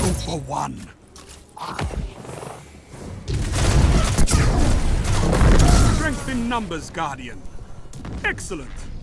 Two for one. Strength in numbers, Guardian. Excellent.